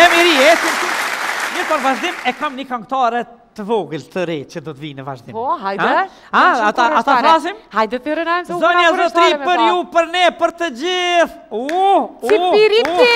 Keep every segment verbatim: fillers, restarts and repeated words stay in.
miri, e? Mirë, për vazhdim, e kam një këngëtare të vogël të re që do të vinë në vazhdim. Po, hajde. A, ata ata flasim? Hajde të rënajmë se u Zonja zotri për ju, për ne, për të gjithë. U, u, Cipiriti!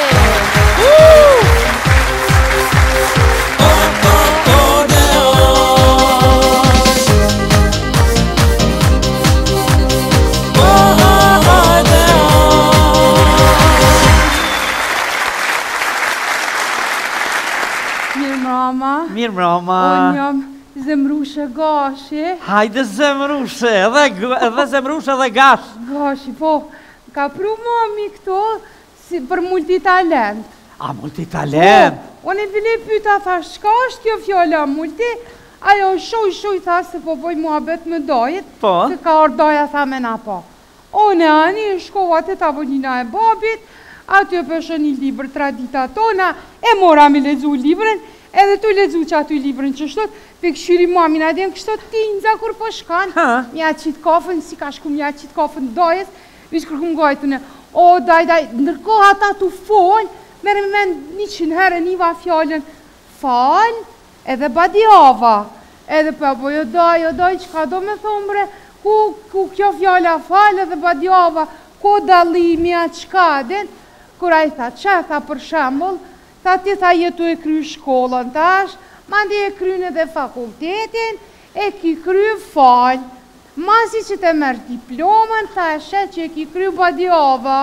Mirë mrama. Mirë mrama. Unë jam zemrushe gashi. Hajde zemrushe, edhe zemrushe edhe gash. Gashi, po, ka pru mami këto si për multitalent. A, multitalent? Po, unë e bile pyta, tha, shka është kjo fjalla multi? Ajo shoj, shoj, tha, se po boj muhabet me dojit, po? Se ka ordoja, tha, me na po. Unë e ani, shkova të tavolina e babit, aty e pëshë një libër tradita tona, e mora me lezu librën, edhe tu lezu që aty librën që shtot, pe këshyri mamin adem kështot tinza kur po shkan, mja qitë kafën, si ka shku mja qitë kafën dojes, vish kërkum gajtu në, o daj daj, ndërkohë ata tu folj, mere me mend një qënë herë niva fjallën, fal, edhe badiava, edhe pa po jo daj, jo daj, që ka do me thombre, ku, ku kjo fjalla fal, edhe badiava, ku dalimi atë qka den, kura i tha, që tha për shambull, tha ti tha jetu e kry shkollën tash, mandi e kryn edhe fakultetin, e ki kry fal. Masi që te merë diplomën, tha e shet që e ki kry badiava.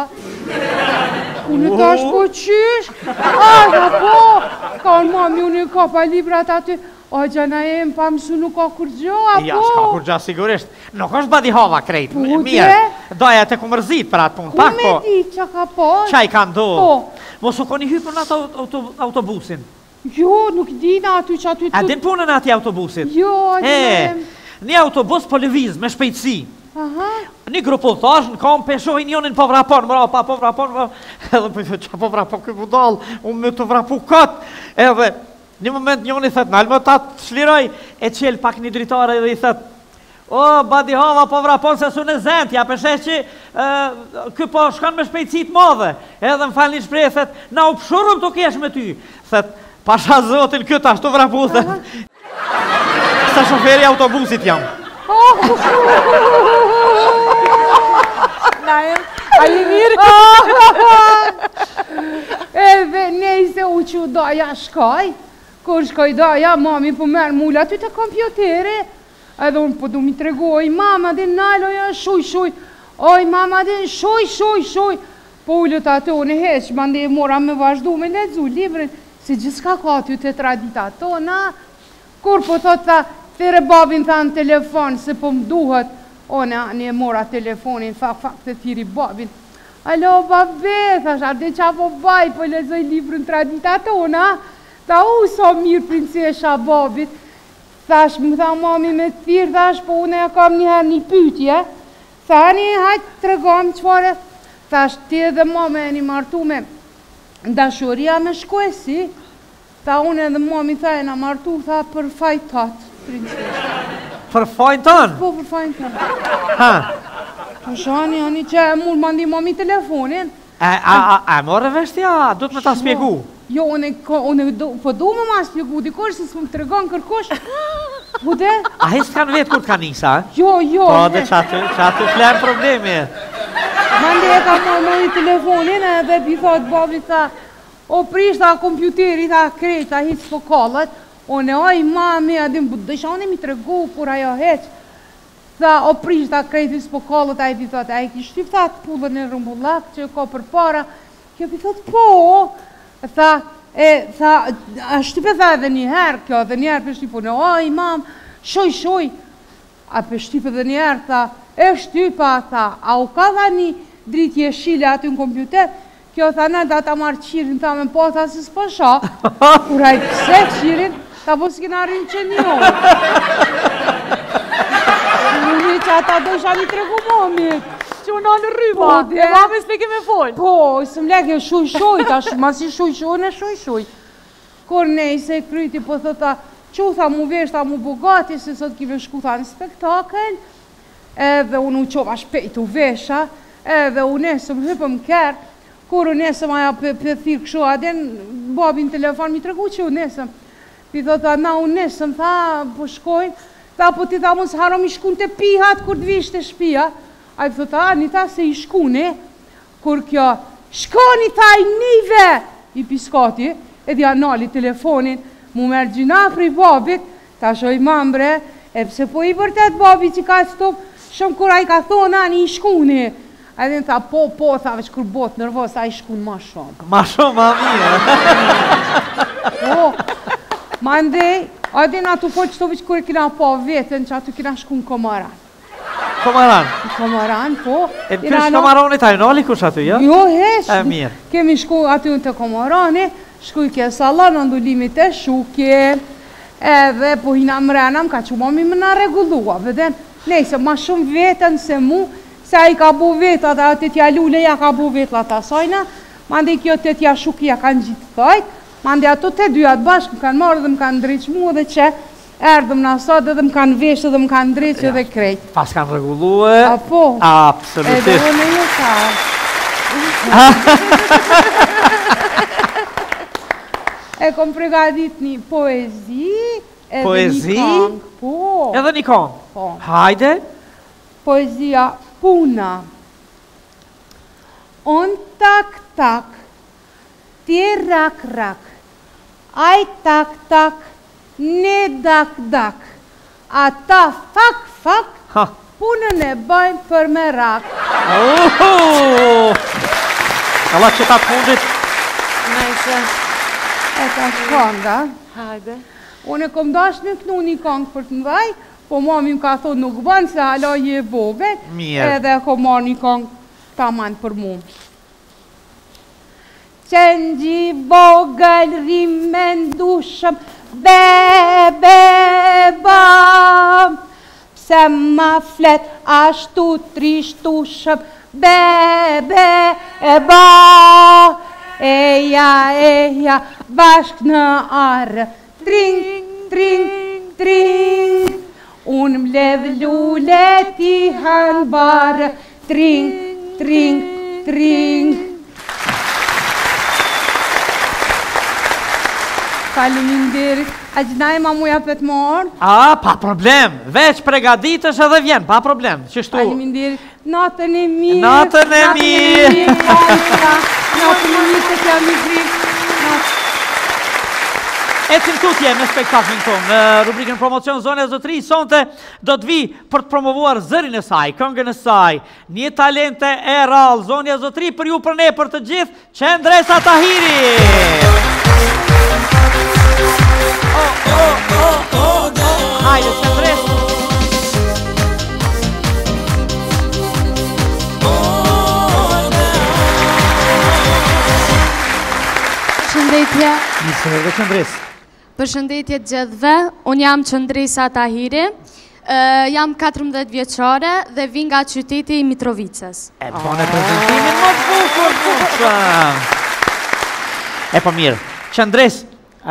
Unë tash po qysh, a, tha po, ka në mami, unë e ka pa librat aty, o, gjana e më pa mësu nuk ka kur gjo, a po? Ja, s'ka kur gjo, sigurisht. Nuk është badihava krejt, mirë. Doja të ku mërzit për atë punë, pak po. Ku me di që ka po? Qaj ka ndo? Po. Mos u koni hypër në atë autobusin? Jo, nuk di në aty që aty të... A din punën në ati autobusit? Jo, e, një autobus po lëviz me shpejtësi. Aha. Një grupull thash, në kam peshohin jonin po vrapon, mëra pa po vrapon, edhe për që po vrapon këj budal, unë me të vrapu katë, edhe një moment njoni thët, në almë ta të shliroj, e qel pak një dritare dhe i thët, o, badi hava po vrapon se su në zent, ja përshesh që kë po shkan me shpejtësit madhe, edhe më falë një shprej, thët, na u pshurëm të kesh me ty, thët, pasha zotin këtë ashtu vrapu, thët, sa shoferi autobusit jam. Naim, a i mirë? Edhe nejse u që doja shkaj, kur shkaj doja, mami po merë mulla ty të kompjutere, edhe unë po du mi tregoj, mama din naloja shuj shuj, oj mama din shuj shuj shuj, po ullët atë unë heq, mande e mora me vazhdu me ledzu librin, se gjithka ka aty të tradita tona, kur po thot tha, thire babin tha në telefon, se po më duhet, one anë e mora telefonin, fak fak të thiri babin, alo babe, thash, arde qa po baj, po lezoj librin tradita tona, tha u so mirë princesha babit, thash, më tha mami me të thirë, thash, po une e kam njëherë një pytje, thani, hajtë të regam qëfare, thash, ti edhe mame e një martu me dashuria me shkuesi, tha une edhe mami tha e në martu, tha për fajtat, princesha. Për fajtan? Po, për fajtan. Ha? Po shani, ani që e mund mandi mami telefonin. E, a, a, a, more veshtja, do të me ta spjegu? Jo, une, po du me ma spjegu, dikosh se s'më të regon kërkosh. Bude? A he s'kan vetë kur t'ka nisa, e? Jo, jo. Po, dhe qatë, qatë flerë problemi. Mandi e ka mami telefonin edhe pi thot babi tha, o prish tha kompjuteri, tha krejt, tha hitë s'po kallat, one oj mami, adin budësha, one mi të regu kur ajo heq, tha o prish tha krejt s'po kallat, a i pi thot, a i ki shtyp tha të pullën e rëmbullak që ka për para, kjo pi thot po, tha, e, tha, a shtype tha edhe njëherë, kjo edhe njëherë për shtypu, në oj mam, shoj shoj, a për shtype edhe njëherë, tha, e shtypa, tha, a u ka dha një dritje shile aty në kompjuter, kjo tha në da ta marrë qirin, tha me po, tha se s'po sha, kura i pëse qirin, tha po s'kina rinë që një orë. Në që ata do isha një tregu momit. Që unë në rryma, e mami s'peke me folë. Po, së mleke shuj shuj, ta masi shuj shuj, në shuj shuj. Kur nej se kryti po thëta, që tha mu vesh, tha mu bogati, se sot kime shku tha në spektakel, edhe unë u qova shpejt u vesha, edhe unë esëm hypëm kërë, kur unë esëm aja për thirë këshu adin, babi në telefon, mi tregu që unë nesëm. Pi thot, na unë nesëm, tha, po shkojnë. Tha, po ti tha, mos harom i shkun të pihat, kur të vishë të shpia. A i thot, a, një ta se i shkune, kur kjo, shkoni tha i nive, i piskati, edhe anali telefonin, mu merë gjinafri babit, ta shoj mambre, e pse po i vërtet babi që ka stop, shumë kur a i ka thona, një i shkune. A edhe në tha, po, po, tha, veç kur botë nërvos, a i shkun ma shumë. Ma shumë, ma mirë. Po, ma ndej, a edhe në atu po qëto veç kur e kina po vetën, që atu kina shkun komaran. Komaran? Komaran, po. E në kësh komarani ta i nali kush aty, jo? Jo, hesh. E mirë. Kemi shku aty në të komarani, shkuj kje salon, në ndulimit e shukje, edhe po hina mrena, më ka që mami më na regullua, veden, nejse, ma shumë vetën se mu, se a i ka bu vetat, a të tja lule, ja ka bu vetlat asajna, mande kjo të tja shuki, ja kanë gjithë thajt, mande ato të dyat bashkë, më kanë marrë dhe më kanë ndryq mu dhe që, erdhëm në asat dhe më kanë veshë dhe më kanë ndryq edhe krejt. Pas kanë regullue? A po. Absolutisht. Edhe unë e ka. E kom pregadit një poezi, edhe një kong. Po. Edhe një kong? Po. Hajde. Poezia Puna. On tak tak, ti rak rak, aj tak tak, ne dak dak, ata fak fak, punën e bëjnë për me rak. Allah që ta fundit. Najse. E ta shkonga. Hajde. Unë e kom dash me kënu një kongë për të mdhaj, po mami më ka thonë nuk banë se hala je vogël, edhe kom marrë një kongë ta manë për mu. Qëngji vogël rime ndushëm, be, be, ba, pse ma flet ashtu trishtushëm, be, be, e ba, eja, eja, bashk në arë, tring, tring, tring, unë mledh lule ti hanë barë, tring, tring, tring. Faleminderit. A gjinaj ma muja për të morë? A, pa problem. Veç pregaditës edhe vjen, pa problem. Qështu? Faleminderit. Natën e mirë. Natën e mirë. Natën e mirë të kja mi grikë. Ecim tutje me spektaklin tonë. Në rubrikën promocion Zonja e Zotërisë, sonte do të vi për të promovuar zërin e saj, këngën e saj, një talente e rallë. Zonja e Zotërisë për ju, për ne, për të gjithë, Qendresa Tahiri. Oh, oh, oh, oh, oh. Hajde, Qendresë. Përshëndetje. Nisë dhe Qendresë. Përshëndetje gjithëve, unë jam Qendresa Tahiri, jam katërmbëdhjetë vjeçare dhe vi nga qyteti i Mitrovicës. E bone prezentimin më bukur, bukur. E po mirë, Qendresë,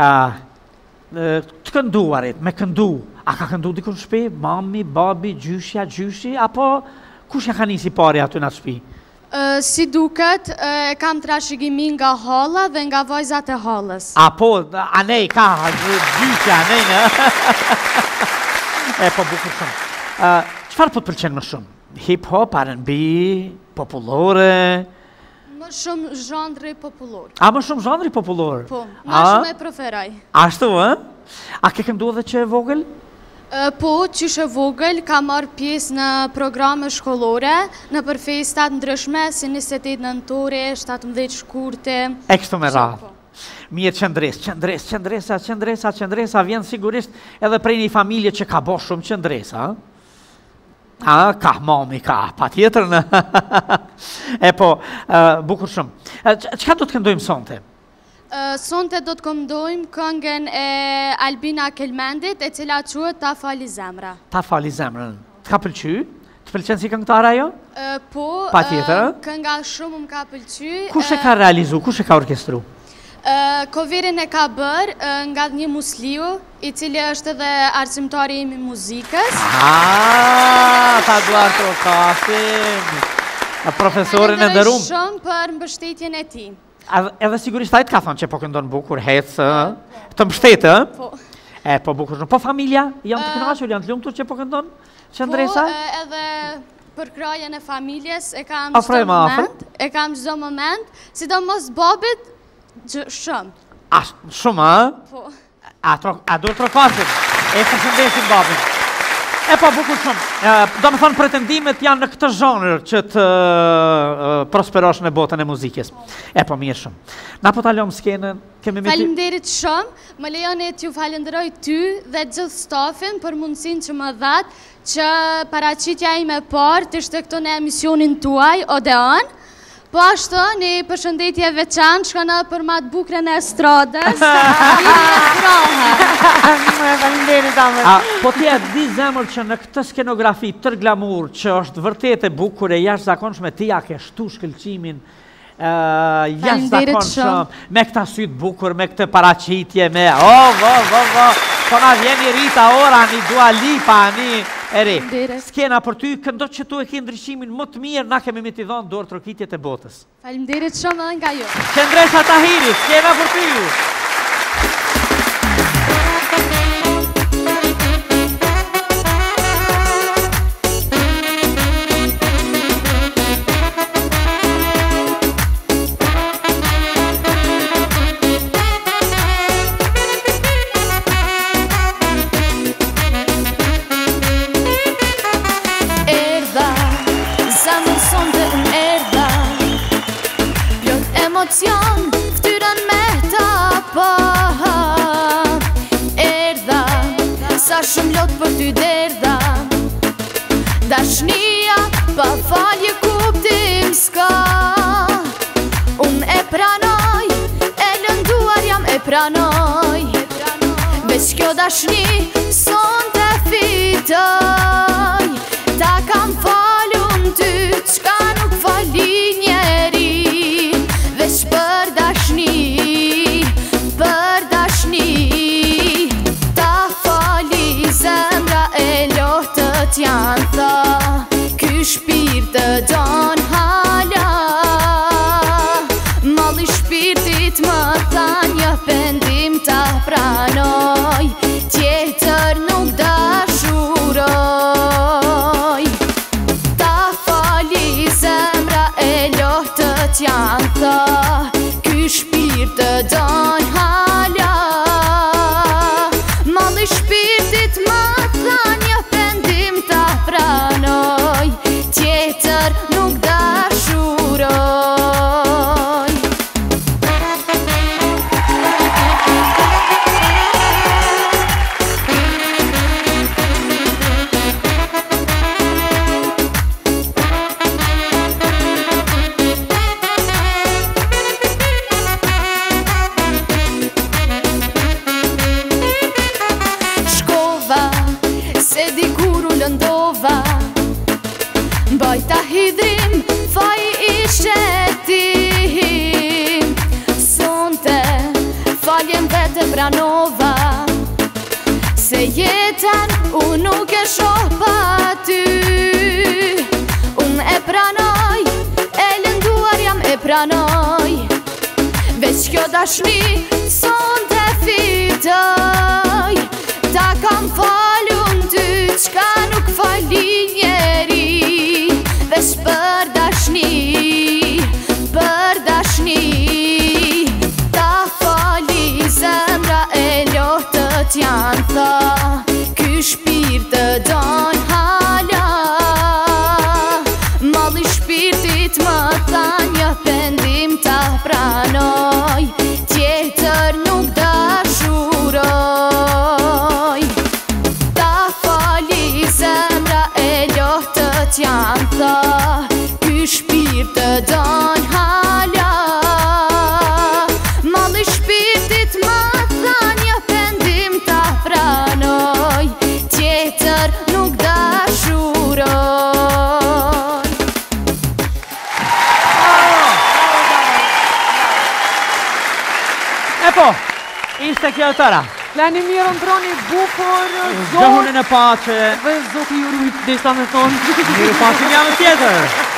të kënduarit, me këndu, a ka këndu dikun shpi? Mami, babi, gjyshja, gjyshi, apo kush ja ka nisi pari aty në shpi? Si duket, e kam trashëgimin nga halla dhe nga vajzat e hallës. A po, anej ka, gjyqja, anej në. E po, bukur shumë. Qëfar po të pëlqenë më shumë? Hip-hop, R and B, popullore? Më shumë zhandri popullor. A më shumë zhandri popullor? Po, më shumë e preferaj. Ashtu, e? A ke këndu edhe që e vogël? Po, qysh e vogël, ka marrë pjesë në programe shkollore, në për festat ndryshme, si njëzet e tetë nëntore, shtatëmbëdhjetë shkurte. E kështu me radhë. Mirë Qendresë, Qendresë, Qendresa, Qendresa, Qendresa, vjen sigurisht edhe prej një familje që ka bo shumë Qendresa. A, ka, mami, ka, pa tjetër në. E po, bukur shumë. Qëka do të këndojmë sonte? Sonte do të këndojmë këngën e Albina Kelmendit, e cila quhet Ta fali zemra. Ta fali zemrën. Të ka pëlqy? Të pëlqen si këngëtare ajo? Po, pa tjetër? Kënga shumë më ka pëlqy. Kush e ka realizu? Kush e ka orkestru? Coverin e ka bërë nga një musliu, i cili është edhe arsimtari imi muzikës. Ah, ta duar të okasim. Profesorin e ndërum. Shumë për mbështetjen e ti. Edhe sigurisht ajt ka thonë që po këndon bukur, hecë, të mbështetë, Po. E, po bukur shumë. Po familja, janë të kënaqur, janë të lumtur që po këndon Qëndresa? Po, edhe për krajen e familjes e kam Afroj çdo ma afër. moment, e kam çdo moment, sidomos babit gjë- shumë. A, shumë, a? Po. A, tro, a dur trokasin. E përshëndesim babin. E po, bukur shumë. E, do me thonë, pretendimet janë në këtë zhonër që të e, prosperosh në botën e muzikës. E po, mirë shumë. Na po talom skenën, kemi me ty... Faleminderit shumë, më lejoni t'ju falenderoj ty dhe gjithë stafin për mundësinë që më dhat që paraqitja ime e parë të ishte këtu në emisionin tuaj, Odeon. Po ashtu, një përshëndetje veçantë shkon edhe për ma të bukrën e estradës. Faleminderit Amer. A, po ti e di zemër që në këtë skenografi tër glamur që është vërtet e bukur e jashtëzakonshme, ti ja ke shtu shkëlqimin uh, jashtëzakonshëm me këta sytë bukur, me këtë paraqitje, me oh, oh, oh, oh, po na vjeni Rita Ora, një Dua Lipa, një eri. Skena për ty, këndo që tu e ke ndryshimin më të mirë, na kemi me t'i dhonë dorë trokitjet e botës. Faleminderit shumë edhe nga ju. Qëndresa Tahiri, skena për ty. Emocion, ftyrën me ta pa Erdha, sa shumë lot për ty derdha Dashnia, pa falje kuptim s'ka Unë e pranoj, e lënduar jam e pranoj Veç kjo dashni, son të fitoj Ta kam falun ty, qka nuk fali njeri Veç për dashni, për dashni Ta fali zemra e lotët janë tha Ky shpirt të don hala Malli shpirtit më than një pendim ta pranoj Tjetër nuk dashuroj Ta fali zemra e lotët janë tha Ky shpirt të don hala Malli shpirtit më than një pendim ta pranoj Tjetër nuk dashuroj Bajta hidrim, faj ishe tim Sonte, faljem vete pranova Se jetën unë nuk e shoh pa ty Unë e pranoj, e lënduar jam e pranoj Veç kjo dashni, sonte fitoj Ta kam falun ty, qka nuk fali njeri Veç për dashni, për dashni Ta fali zemra e lotët janë tha Ky shpirt të don hala Malli shpirtit më than një pendim ta pranoj Tjetër nuk dashuroj Ta fali zemra e lotët janë tha Ky shpirt të don hala Malli shpirtit më than një pendim ta pranoj Tjetër nuk dashuroj E po, ishte kjo e tëra. Plani mirë ndroni bukur, Gjohunin e pace. Dhe zoti ju rujt, dhe sa me thonë. Mirë pacim jam tjetër.